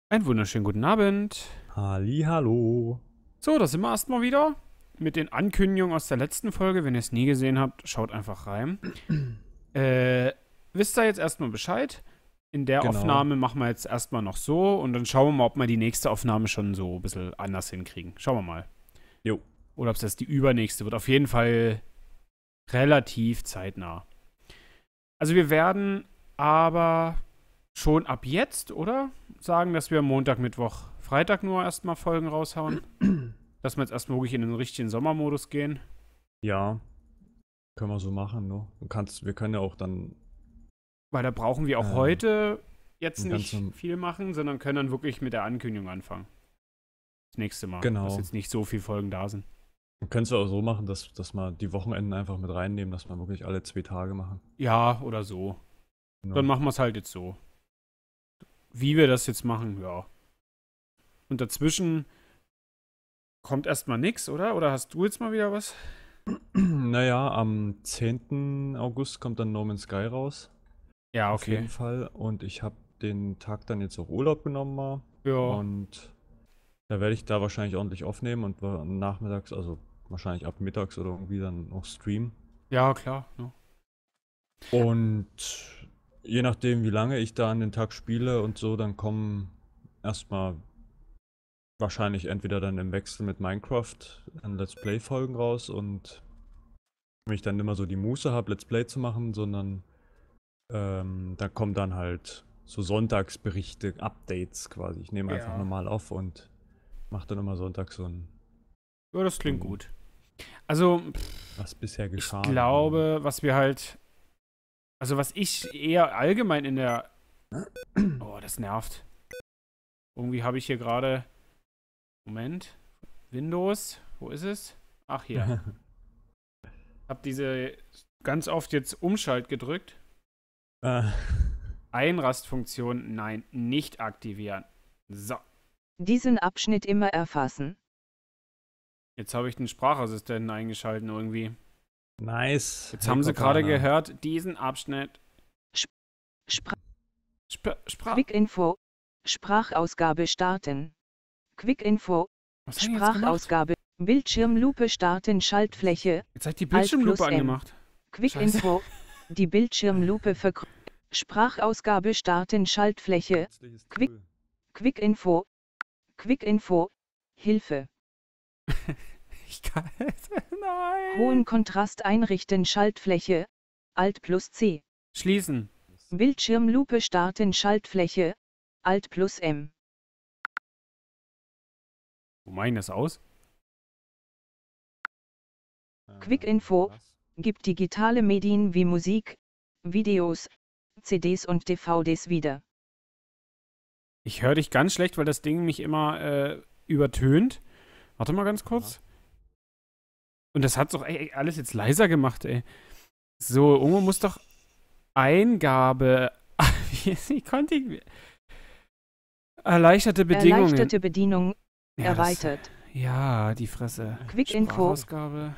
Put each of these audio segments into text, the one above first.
Einen wunderschönen guten Abend. Hallo. So, da sind wir erstmal wieder mit den Ankündigungen aus der letzten Folge. Wenn ihr es nie gesehen habt, schaut einfach rein. Wisst ihr jetzt erstmal Bescheid? In der Genau. Aufnahme machen wir jetzt erstmal noch so und dann schauen wir mal, ob wir die nächste Aufnahme schon so ein bisschen anders hinkriegen. Schauen wir mal. Jo. Oder ob es das die übernächste wird. Auf jeden Fall relativ zeitnah. Also wir werden aber schon ab jetzt, oder? Sagen, dass wir Montag, Mittwoch, Freitag nur erstmal Folgen raushauen. Dass wir jetzt erstmal wirklich in den richtigen Sommermodus gehen. Ja, können wir so machen, ne? Wir können ja auch dann Weil da brauchen wir auch äh, heute jetzt ein nicht ganzes, viel machen, sondern können dann wirklich mit der Ankündigung anfangen. Das nächste Mal. Dass genau. jetzt nicht so viele Folgen da sind. Wir können es ja auch so machen, dass wir die Wochenenden einfach mit reinnehmen, dass wir wirklich alle 2 Tage machen. Ja, oder so. Dann Ne? machen wir es halt jetzt so. Wie wir das jetzt machen, ja. Und dazwischen kommt erstmal nichts, oder? Oder hast du jetzt mal wieder was? Naja, am 10. August kommt dann No Man's Sky raus. Ja, Auf okay. jeden Fall. Und ich habe den Tag dann jetzt auch Urlaub genommen mal. Ja. Und da werde ich da wahrscheinlich ordentlich aufnehmen und nachmittags, also wahrscheinlich ab mittags oder irgendwie dann noch streamen. Ja, klar. Ja. Und je nachdem, wie lange ich da an den Tag spiele und so, dann kommen erstmal wahrscheinlich entweder dann im Wechsel mit Minecraft an Let's Play-Folgen raus und wenn ich dann immer so die Muße habe, Let's Play zu machen, sondern da kommen dann halt so Sonntagsberichte, Updates quasi. Ich nehme einfach Ja. normal auf und mache dann immer Sonntag Ja, das so klingt ein gut. Also, was bisher ich geschah. glaube, was wir halt. Also, was ich eher allgemein in der. Oh, das nervt. Irgendwie habe ich hier gerade. Moment. Windows. Wo ist es? Ach, hier. Hab diese ganz oft jetzt Umschalt gedrückt. äh, Einrastfunktion, nein, nicht aktivieren. So. Diesen Abschnitt immer erfassen. Jetzt habe ich den Sprachassistenten eingeschalten irgendwie. nice. Jetzt Hey, haben Sie gerade Cortana. gehört, diesen Abschnitt. Spra Sprach. Quick-Info. Sprachausgabe starten. Quick-Info. Was haben die jetzt gemacht? Sprachausgabe. Bildschirmlupe starten. Schaltfläche. Jetzt hat die Alt Bildschirmlupe plus M. angemacht. Quick-Info. Die Bildschirmlupe vergrößern. Sprachausgabe starten. Schaltfläche. Nützliches Quick- Tool. Quick-Info. Quick-Info. Hilfe. Ich kann. Nein. Hohen Kontrast einrichten. Schaltfläche. Alt plus C. Schließen. Bildschirmlupe starten. Schaltfläche. Alt plus M. Wo mache ich das aus? Quick-Info. Was? Gibt digitale Medien wie Musik, Videos, CDs und DVDs wieder. Ich höre dich ganz schlecht, weil das Ding mich immer übertönt. Warte mal ganz kurz. Und das hat doch alles jetzt leiser gemacht, ey. So, irgendwo muss doch Eingabe. Wie konnte ich. Erleichterte Bedingungen. Erleichterte Bedienung, Ja, erweitert. Ja, die Fresse. Quick-Info. Sprachausgabe.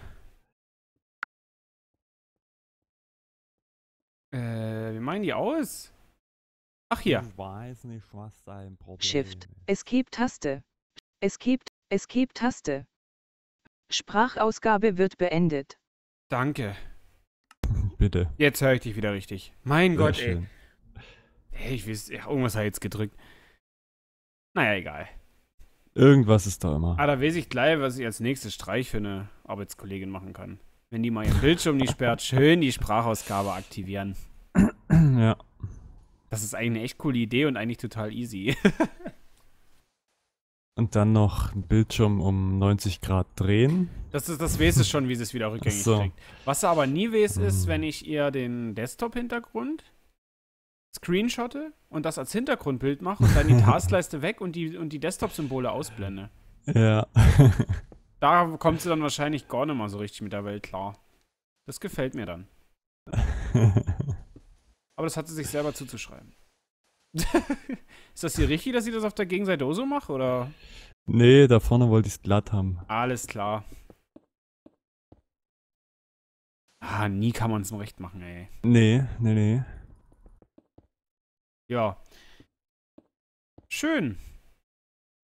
Wie meinen die aus? Ach, hier. Ich weiß nicht, was dein Problem Shift, ist. Escape-Taste. Escape-Taste. Sprachausgabe wird beendet. Danke. Bitte. Jetzt höre ich dich wieder richtig. Mein Sehr Gott, schön. ey. Ich weiß, ja, irgendwas hat jetzt gedrückt. Naja, egal. Irgendwas ist da immer. Ah, da weiß ich gleich, was ich als nächstes Streich für eine Arbeitskollegin machen kann. Wenn die mal ihren Bildschirm nicht sperrt, schön die Sprachausgabe aktivieren. Ja. Das ist eigentlich eine echt coole Idee und eigentlich total easy. Und dann noch einen Bildschirm um 90 Grad drehen. Das weiß es schon, wie sie es wieder rückgängig Ach so. kriegt. Was sie aber nie weiß, ist, Hm. wenn ich ihr den Desktop-Hintergrund screenshotte und das als Hintergrundbild mache und dann die Taskleiste weg und die Desktop-Symbole ausblende. Ja. Da kommt sie dann wahrscheinlich gar nicht mal so richtig mit der Welt klar. Das gefällt mir dann. Aber das hat sie sich selber zuzuschreiben. Ist das hier richtig, dass ich das auf der Gegenseite auch so mache, oder? Nee, da vorne wollte ich es glatt haben. Alles klar. Ah, nie kann man es recht machen, ey. Nee. Ja. Schön.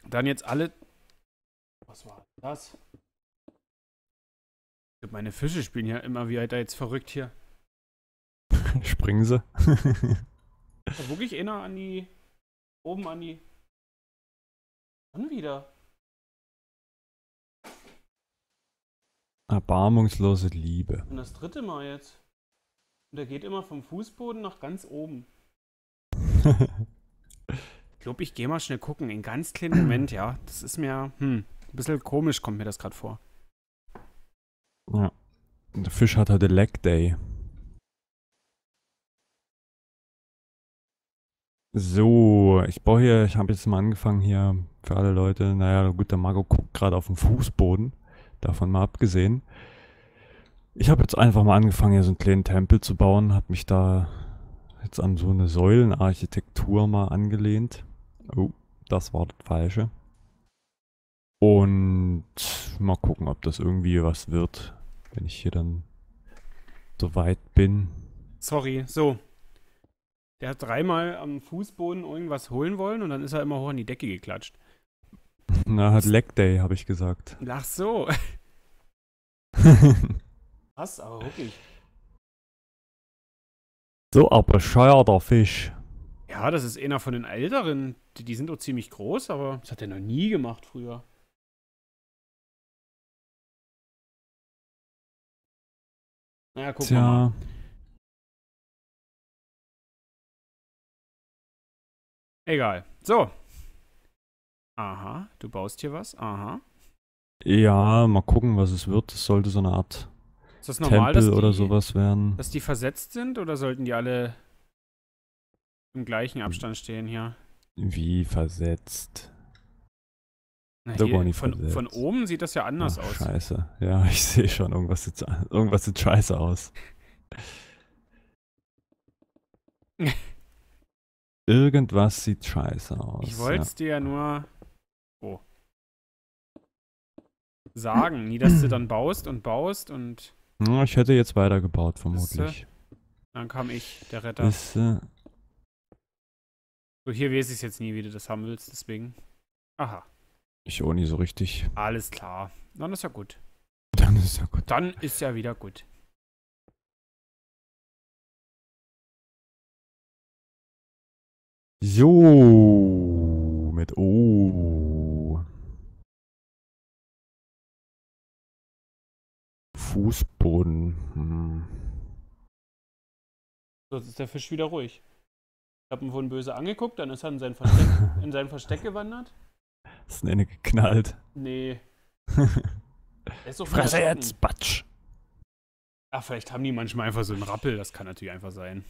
Dann jetzt alle... Was war das? Meine Fische spielen ja immer wie da jetzt verrückt hier. Springen sie. Da wirklich einer an die... Oben an die... Dann wieder. Erbarmungslose Liebe. Und das dritte Mal jetzt. Und der geht immer vom Fußboden nach ganz oben. Ich glaube, ich gehe mal schnell gucken. In ganz kleinen Moment, ja. Das ist mir, ein bisschen komisch kommt mir das gerade vor. Ja. Und der Fisch hat heute Leg Day. So, ich habe jetzt mal angefangen hier für alle Leute. Naja, gut, der Marco guckt gerade auf den Fußboden. Davon mal abgesehen. Ich habe jetzt einfach mal angefangen, hier so einen kleinen Tempel zu bauen. Habe mich da jetzt an so eine Säulenarchitektur mal angelehnt. Oh, das war das Falsche. Und mal gucken, ob das irgendwie was wird, wenn ich hier dann so weit bin. Sorry, so. Der hat dreimal am Fußboden irgendwas holen wollen und dann ist er immer hoch an die Decke geklatscht. Na, hat Leg Day, habe ich gesagt. Ach so. Was? Aber wirklich. So ein bescheuerter Fisch. Ja, das ist einer von den Älteren. Die sind doch ziemlich groß, aber das hat er noch nie gemacht früher. Naja, gucken wir mal. Egal. So. Aha, du baust hier was. Aha. Ja, mal gucken, was es wird. Es sollte so eine Art Ist das normal, Tempel oder sowas werden. dass die versetzt sind oder sollten die alle im gleichen Abstand stehen hier? Wie versetzt. Na, So hier, gar nicht von versetzt. oben sieht das ja anders Ach, aus. Scheiße. Ja, ich sehe schon, irgendwas sieht scheiße aus. Irgendwas sieht scheiße aus. Ich wollte es dir ja nur sagen. Nie, dass du dann baust und Ja, ich hätte jetzt weitergebaut, vermutlich. dann kam ich, der Retter. Wisse. So, hier weiß ich jetzt nie, wie du das haben willst, deswegen. Aha. Ich auch nie so richtig. Alles klar. Dann ist ja gut. Dann ist ja gut. Dann ist ja wieder gut. So, mit O. Fußboden. So, jetzt ist der Fisch wieder ruhig. Ich habe ihn vorhin böse angeguckt, dann ist er in sein Versteck gewandert. Ist eine geknallt. Nee. Er ist so Fresse erschrocken. jetzt, Batsch. Ach, vielleicht haben die manchmal einfach so einen Rappel, das kann natürlich einfach sein.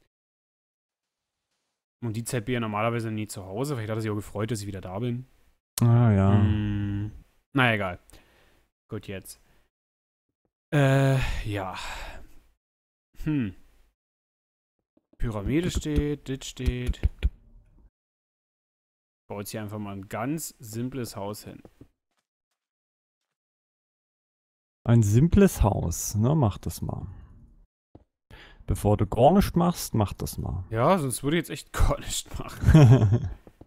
Und die Zeit bin ja normalerweise nie zu Hause, vielleicht hat er sich auch gefreut, dass ich wieder da bin. Ah, ja. Na egal. Gut, jetzt. Ja. Pyramide steht, das steht. Ich baue jetzt hier einfach mal ein ganz simples Haus hin. Ein simples Haus, ne? Mach das mal. Bevor du gar nichts machst, mach das mal. Ja, sonst würde ich jetzt echt gar nichts machen.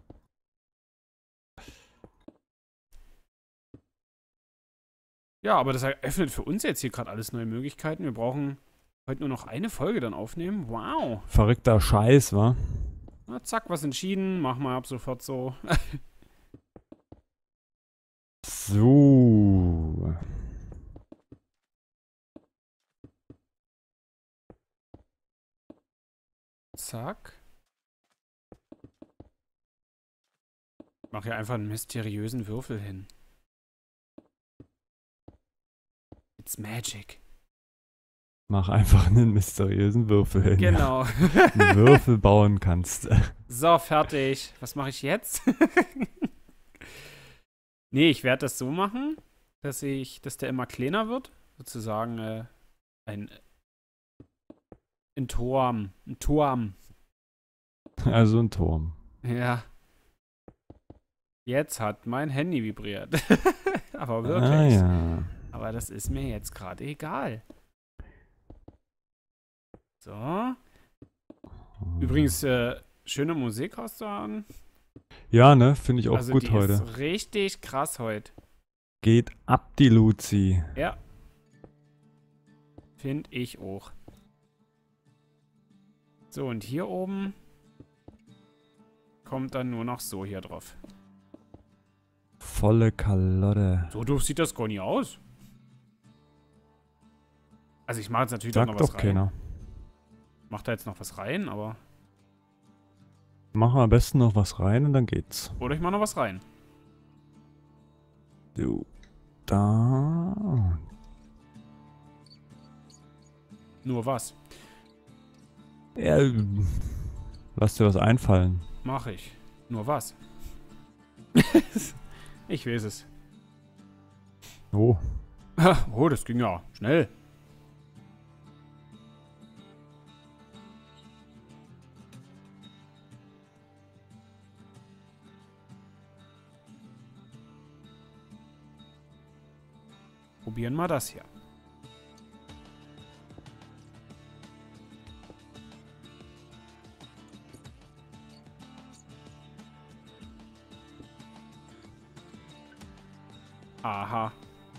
Ja, aber das eröffnet für uns jetzt hier gerade alles neue Möglichkeiten. Wir brauchen heute nur noch eine Folge dann aufnehmen. Wow. Verrückter Scheiß, wa? Na, zack, was entschieden. Machen wir ab sofort so. So. Zack. Mach hier einfach einen mysteriösen Würfel hin. It's magic. Mach einfach einen mysteriösen Würfel hin. Genau. Einen Würfel bauen kannst. So, fertig. Was mache ich jetzt? Nee, ich werde das so machen, dass der immer kleiner wird. Sozusagen ein Turm. Ein Turm. Also ein Turm. Ja. Jetzt hat mein Handy vibriert. Aber wirklich. Ah, ja. Aber das ist mir jetzt gerade egal. So. Übrigens, schöne Musik hast du an. Ja, ne? Finde ich auch Also gut die heute. ist richtig krass heute. Geht ab, die Luzi. Ja. Finde ich auch. So, und hier oben kommt dann nur noch so hier drauf. Volle Kalotte. So doof sieht das gar nicht aus. Also ich mache jetzt natürlich auch noch Sagt was doch rein. keiner. Mach da jetzt noch was rein, aber... Machen wir am besten noch was rein und dann geht's. Oder ich mache noch was rein. Du. Da. Nur was. Ja, lass dir was einfallen. Mache ich. Nur was. Ich weiß es. Oh. Oh, das ging ja schnell. Probieren wir das hier. Aha.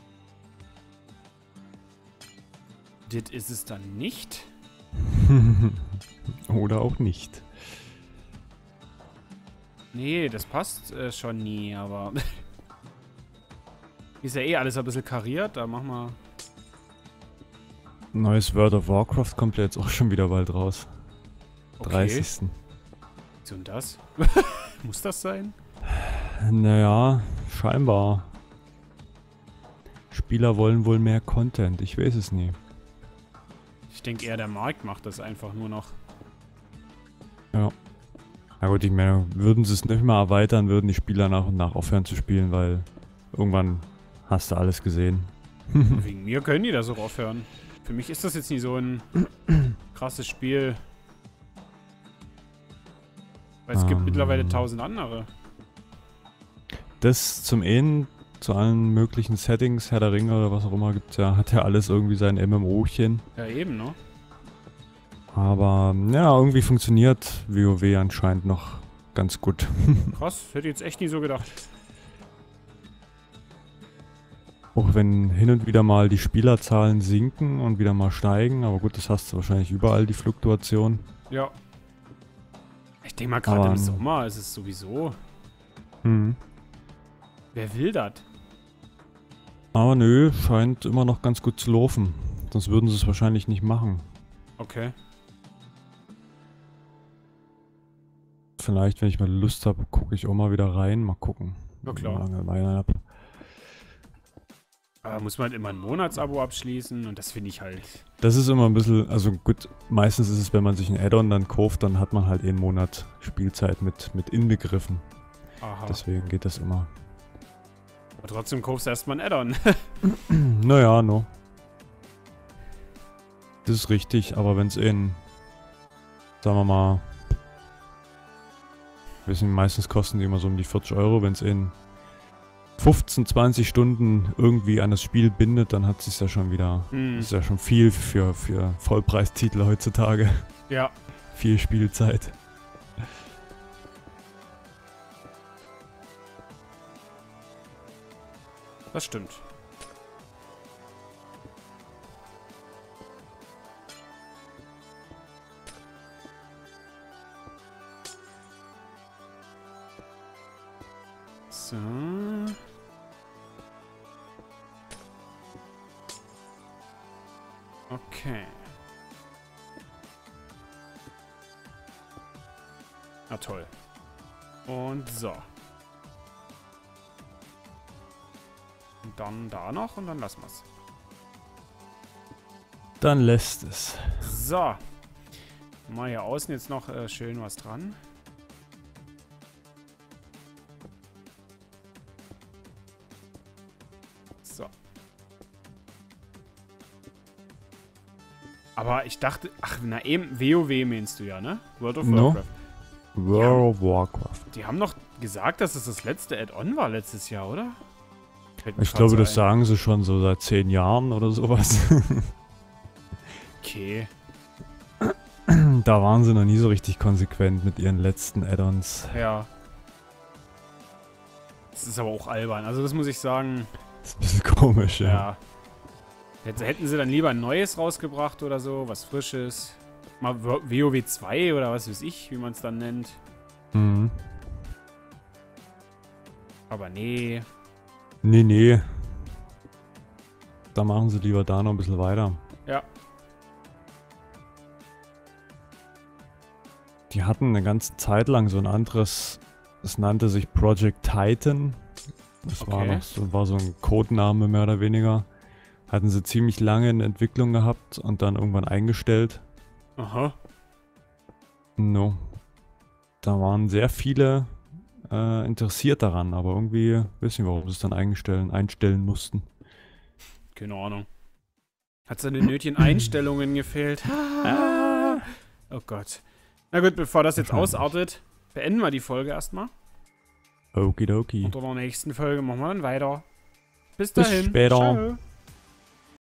Das ist es dann nicht. Oder auch nicht. Nee, das passt schon nie, aber... Ist ja eh alles ein bisschen kariert, da machen wir... Neues World of Warcraft kommt ja jetzt auch schon wieder bald raus. Okay. 30. So und das? Muss das sein? Naja, scheinbar. Spieler wollen wohl mehr Content, ich weiß es nie. Ich denke eher, der Markt macht das einfach nur noch. Ja. Na gut, ich meine, würden sie es nicht mal erweitern, würden die Spieler nach und nach aufhören zu spielen, weil irgendwann hast du alles gesehen. Wegen mir können die das auch aufhören. Für mich ist das jetzt nicht so ein krasses Spiel. Weil es gibt mittlerweile 1000 andere. Das zum einen, zu allen möglichen Settings, Herr der Ringe oder was auch immer gibt's ja, hat ja alles irgendwie sein MMOchen. Ja, eben, ne? Aber ja, irgendwie funktioniert WoW anscheinend noch ganz gut. Krass, hätte ich jetzt echt nie so gedacht. Auch wenn hin und wieder mal die Spielerzahlen sinken und wieder mal steigen, aber gut, das hast du wahrscheinlich überall, die Fluktuation. Ja. Ich denke mal, gerade Aber, im Sommer ist es sowieso. Mhm. Wer will das? Aber nö, scheint immer noch ganz gut zu laufen. Sonst würden sie es wahrscheinlich nicht machen. Okay. Vielleicht, wenn ich mal Lust habe, gucke ich auch mal wieder rein. Mal gucken. Ja, klar. Wie lange Weile hab. Aber muss man halt immer ein Monatsabo abschließen und das finde ich halt... Das ist immer ein bisschen, also gut, meistens ist es, wenn man sich ein Add-on dann kauft, dann hat man halt einen Monat Spielzeit mit inbegriffen. Aha. Deswegen geht das immer. Aber trotzdem kaufst du erstmal ein Add-on. Naja, no. Das ist richtig, aber wenn es in, sagen wir mal, wissen, meistens kosten die immer so um die 40 Euro, wenn es in 15, 20 Stunden irgendwie an das Spiel bindet, dann hat es sich ja schon wieder, Hm. ist ja schon viel für Vollpreistitel heutzutage. Ja. Viel Spielzeit. Das stimmt. So. Okay. Na toll. Und so. Und dann da noch und dann lassen wir's. Dann lässt es. So. Mal hier außen jetzt noch schön was dran. So. Aber ich dachte, ach, na eben, WoW meinst du ja, ne? World of No. Warcraft. World of Warcraft. Die haben doch gesagt, dass es das letzte Add-on war letztes Jahr, oder? Fällt mir Ich grad glaube, so das ein. sagen sie schon so seit 10 Jahren oder sowas. Okay. Da waren sie noch nie so richtig konsequent mit ihren letzten Add-ons. Ja. Das ist aber auch albern. Also das muss ich sagen. Das ist ein bisschen komisch, ja. Hätten sie dann lieber ein neues rausgebracht oder so, was Frisches. Mal WoW 2 oder was weiß ich, wie man es dann nennt. Mhm. Aber nee. Nee. Da machen sie lieber da noch ein bisschen weiter. Ja. Die hatten eine ganze Zeit lang so ein anderes, das nannte sich Project Titan. Das war so ein Codename mehr oder weniger. Hatten sie ziemlich lange in Entwicklung gehabt und dann irgendwann eingestellt. Aha. No. Da waren sehr viele interessiert daran, aber irgendwie wissen wir, warum sie es dann einstellen mussten. Keine Ahnung. Hat es an den nötigen Einstellungen gefehlt? Oh Gott. Na gut, bevor das jetzt ausartet, beenden wir die Folge erstmal. Okidoki. Und in der nächsten Folge machen wir dann weiter. Bis Bis dahin. später. Ciao.